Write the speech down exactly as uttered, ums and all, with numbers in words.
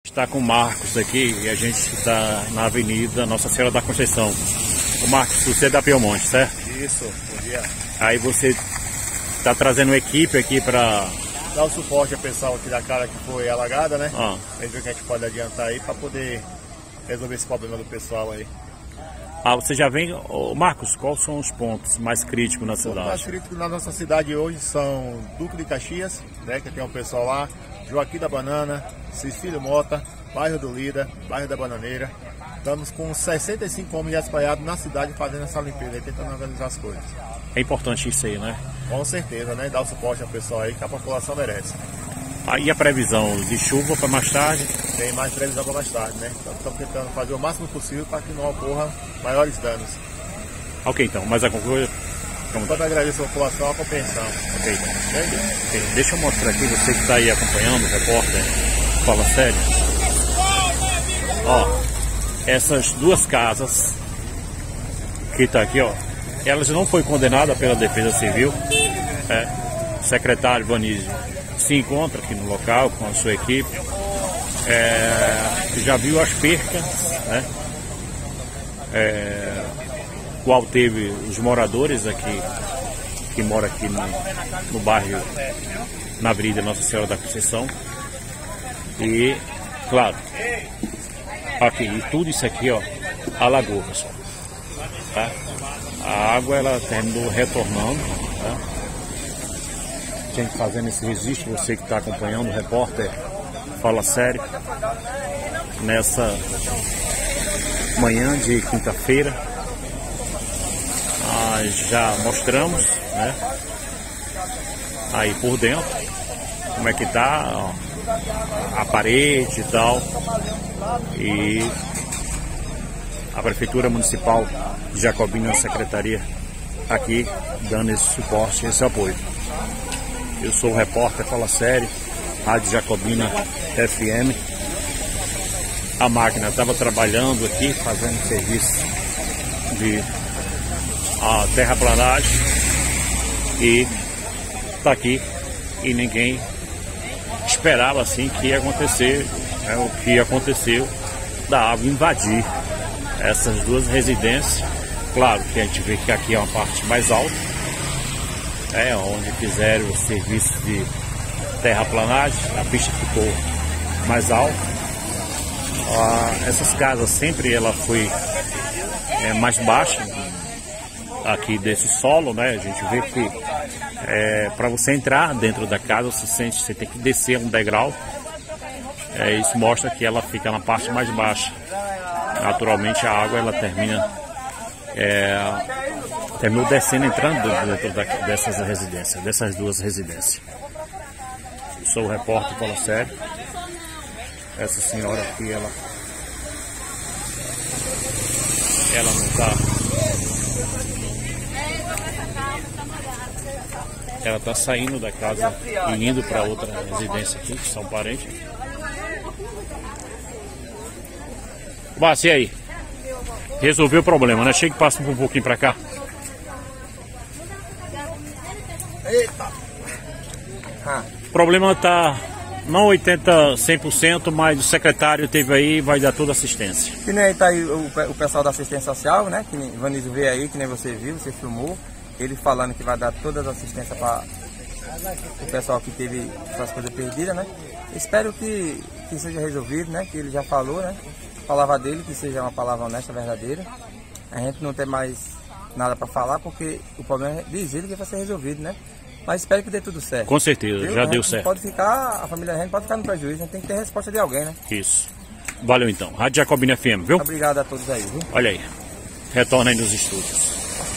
Está com o Marcos aqui e a gente está na Avenida Nossa Senhora da Conceição. O Marcos, você é da Belmonte, certo? Isso, bom dia. Aí você está trazendo uma equipe aqui para dar o suporte ao pessoal aqui da cara que foi alagada, né? Ah. A gente vê que a gente pode adiantar aí para poder resolver esse problema do pessoal aí. Ah, você já vem... Ô, Marcos, quais são os pontos mais críticos na cidade? Os mais críticos na nossa cidade hoje são Duque de Caxias, né, que tem um pessoal lá, Joaquim da Banana, Cecílio Mota, Bairro do Lida, Bairro da Bananeira. Estamos com sessenta e cinco homens espalhados na cidade fazendo essa limpeza e tentando organizar as coisas. É importante isso aí, né? Com certeza, né? Dar o suporte ao pessoal aí que a população merece. Aí a previsão de chuva para mais tarde? Tem mais previsão para mais tarde, né? Então, estamos tentando fazer o máximo possível para que não ocorra maiores danos. Ok, então, mais alguma coisa? Só agradeço a população a compreensão. Ok, então. Okay. Deixa eu mostrar aqui, você que está aí acompanhando, o repórter Fala Sério. Ó, essas duas casas que está aqui, ó, elas não foram condenadas pela Defesa Civil. É, o secretário Vanísio se encontra aqui no local com a sua equipe. É, já viu as percas, né? É, qual teve os moradores aqui, que moram aqui no, no bairro, na Avenida Nossa Senhora da Conceição. E, claro, aqui, e tudo isso aqui, ó, alagou, pessoal. Tá? A água, ela terminou retornando, tá? Gente fazendo esse registro, você que está acompanhando, o repórter Fala Sério, nessa manhã de quinta-feira. Nós já mostramos, né, aí por dentro como é que tá, ó, a parede e tal, e a Prefeitura Municipal de Jacobina, a Secretaria aqui dando esse suporte, esse apoio. Eu sou o repórter Fala Sério, Rádio Jacobina F M. A máquina estava trabalhando aqui, fazendo serviço de a terraplanagem, e está aqui, e ninguém esperava assim que ia acontecer, né, o que aconteceu da água invadir essas duas residências. Claro que a gente vê que aqui é uma parte mais alta, é onde fizeram o serviço de terraplanagem, a pista ficou mais alta. Ah, essas casas sempre ela foi é, mais baixa aqui desse solo, né? A gente vê que é, para você entrar dentro da casa, você sente, você tem que descer um degrau. É, isso mostra que ela fica na parte mais baixa. Naturalmente a água ela termina é, terminou descendo, entrando dentro da, dessas residências, dessas duas residências. Eu sou o repórter Fala Sério. Essa senhora aqui, ela ela não está, ela está saindo da casa e indo para outra residência aqui, que são parentes. Mas e aí? Resolveu o problema, né? Chega e passa um pouquinho para cá. Eita! Ah. O problema está não oitenta, cem por cento, mas o secretário teve aí e vai dar toda a assistência. Que nem tá aí o, o pessoal da assistência social, né? Que nem o Vanísio veio aí, que nem você viu, você filmou. Ele falando que vai dar todas as assistências para o pessoal que teve suas coisas perdidas, né? Espero que, que seja resolvido, né? Que ele já falou, né? A palavra dele, que seja uma palavra honesta, verdadeira. A gente não tem mais nada para falar, porque o problema é dizer que vai ser resolvido, né? Mas espero que dê tudo certo. Com certeza, viu? já A deu gente certo. Pode ficar, a família da gente pode ficar no prejuízo, a gente tem que ter resposta de alguém, né? Isso. Valeu então. Rádio Jacobina F M, viu? Obrigado a todos aí, viu? Olha aí. Retorna aí nos estúdios.